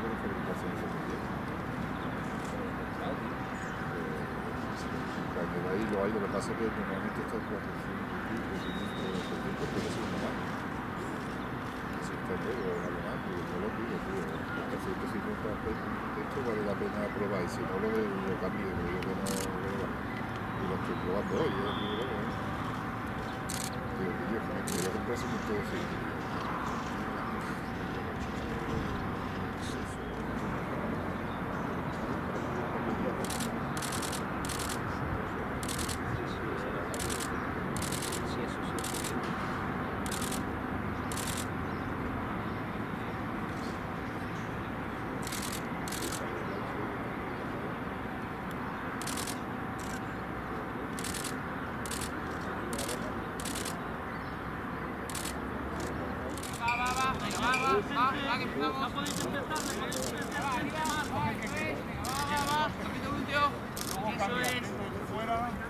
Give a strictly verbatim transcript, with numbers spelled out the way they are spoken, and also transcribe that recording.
de la fabricación de ese proyecto. Cuando ahí lo hay, lo que pasa es que normalmente está en cuatrocientos y pico, quinientos, pero eso es normal. Si está todo, es algo más, yo no lo pido, tío. Hasta ciento cincuenta pesos, esto vale la pena probar, y si no lo, lo cambio, lo digo que no lo vale. Y lo estoy probando hoy, ¿eh? Digo, ¿eh? Digo, tío, joder, me voy a comprar ese punto de aceite. Va, va, que empezamos. Ya podéis empezar, me podéis empezar. Va, va, va, va, va, va, capítulo glúteo. Eso es.